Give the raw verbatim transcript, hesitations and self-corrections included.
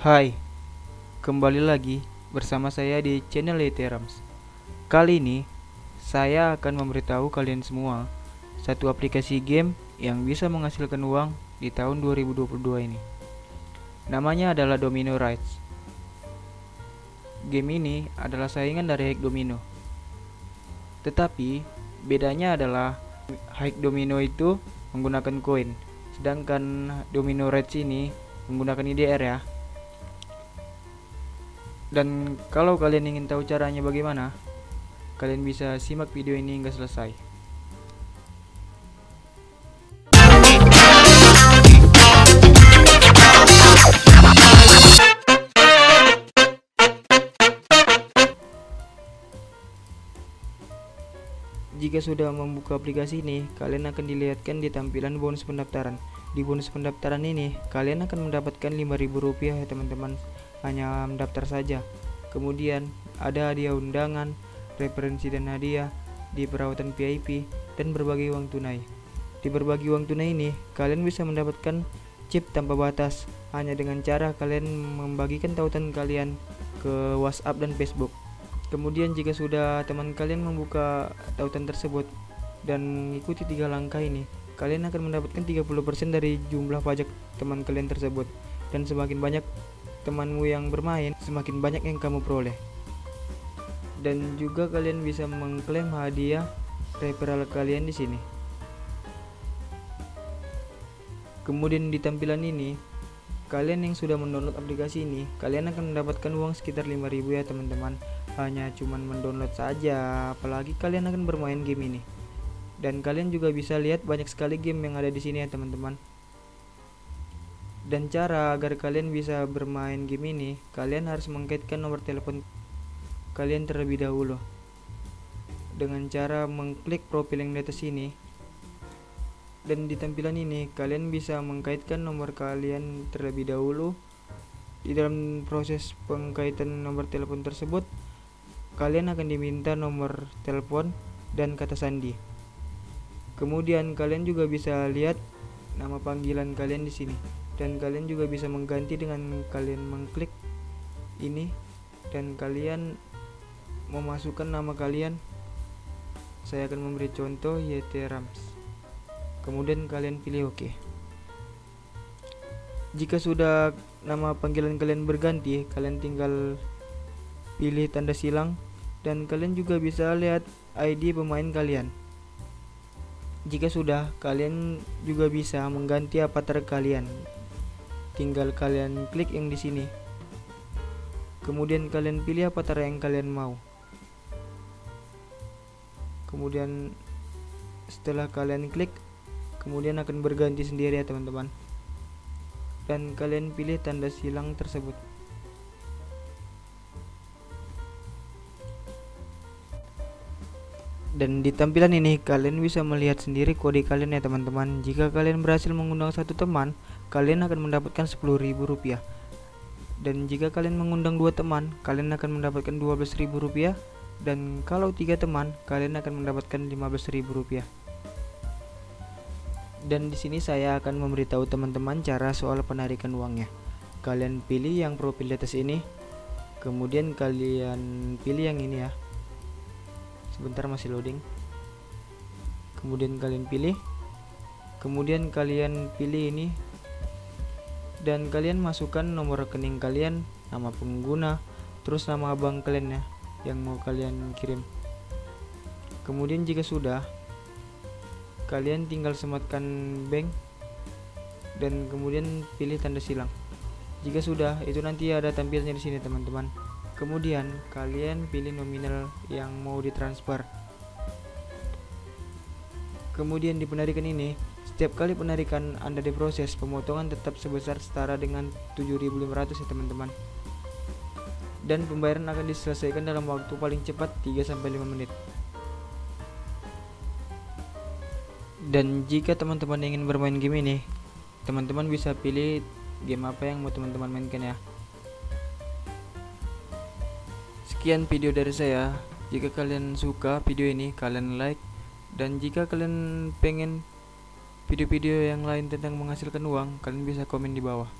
Hai, kembali lagi bersama saya di channel Ethereums. Kali ini saya akan memberitahu kalian semua satu aplikasi game yang bisa menghasilkan uang di tahun dua ribu dua puluh dua ini. Namanya adalah Domino Rights. Game ini adalah saingan dari Hack Domino. Tetapi bedanya adalah Hack Domino itu menggunakan koin, sedangkan Domino Rights ini menggunakan I D R ya. Dan kalau kalian ingin tahu caranya bagaimana, kalian bisa simak video ini hingga selesai. Jika sudah membuka aplikasi ini, kalian akan dilihatkan di tampilan bonus pendaftaran. Di bonus pendaftaran ini, kalian akan mendapatkan lima ribu rupiah ya teman-teman, hanya mendaftar saja. Kemudian ada hadiah undangan, referensi dan hadiah di perawatan V I P, dan berbagi uang tunai. Di berbagi uang tunai ini, kalian bisa mendapatkan chip tanpa batas hanya dengan cara kalian membagikan tautan kalian ke WhatsApp dan Facebook. Kemudian jika sudah teman kalian membuka tautan tersebut dan mengikuti tiga langkah ini, kalian akan mendapatkan tiga puluh persen dari jumlah pajak teman kalian tersebut. Dan semakin banyak temanmu yang bermain, semakin banyak yang kamu peroleh. Dan juga kalian bisa mengklaim hadiah referral kalian di sini. Kemudian di tampilan ini, kalian yang sudah mendownload aplikasi ini, kalian akan mendapatkan uang sekitar lima ribu ya teman-teman. Hanya cuman mendownload saja, apalagi kalian akan bermain game ini. Dan kalian juga bisa lihat banyak sekali game yang ada di sini ya teman-teman. Dan cara agar kalian bisa bermain game ini, kalian harus mengkaitkan nomor telepon kalian terlebih dahulu dengan cara mengklik profil yang di atas ini. Dan di tampilan ini kalian bisa mengkaitkan nomor kalian terlebih dahulu. Di dalam proses pengkaitan nomor telepon tersebut, kalian akan diminta nomor telepon dan kata sandi. Kemudian kalian juga bisa lihat nama panggilan kalian di sini. Dan kalian juga bisa mengganti dengan kalian mengklik ini dan kalian memasukkan nama kalian. Saya akan memberi contoh Ethereums. Kemudian kalian pilih OK. Jika sudah nama panggilan kalian berganti, kalian tinggal pilih tanda silang dan kalian juga bisa lihat I D pemain kalian. Jika sudah, kalian juga bisa mengganti avatar kalian. Tinggal kalian klik yang di sini. Kemudian kalian pilih avatar yang kalian mau. Kemudian setelah kalian klik, kemudian akan berganti sendiri ya teman-teman. Dan kalian pilih tanda silang tersebut. Dan di tampilan ini kalian bisa melihat sendiri kode kalian ya teman-teman. Jika kalian berhasil mengundang satu teman, kalian akan mendapatkan sepuluh ribu rupiah. Dan jika kalian mengundang dua teman, kalian akan mendapatkan dua belas ribu rupiah. Dan kalau tiga teman, kalian akan mendapatkan lima belas ribu rupiah. Dan di sini saya akan memberitahu teman-teman cara soal penarikan uangnya. Kalian pilih yang profil di atas ini. Kemudian kalian pilih yang ini ya. Sebentar, masih loading. Kemudian kalian pilih. Kemudian kalian pilih ini. Dan kalian masukkan nomor rekening kalian, nama pengguna, terus nama bank kalian ya, yang mau kalian kirim. Kemudian jika sudah, kalian tinggal sematkan bank dan kemudian pilih tanda silang. Jika sudah, itu nanti ada tampilnya di sini teman-teman. Kemudian kalian pilih nominal yang mau ditransfer. Kemudian di penarikan ini, setiap kali penarikan Anda diproses, pemotongan tetap sebesar setara dengan tujuh ribu lima ratus ya teman-teman. Dan pembayaran akan diselesaikan dalam waktu paling cepat tiga sampai lima menit. Dan jika teman-teman ingin bermain game ini, teman-teman bisa pilih game apa yang mau teman-teman mainkan ya. Sekian video dari saya. Jika kalian suka video ini, kalian like. Dan jika kalian pengen video-video yang lain tentang menghasilkan uang, kalian bisa komen di bawah.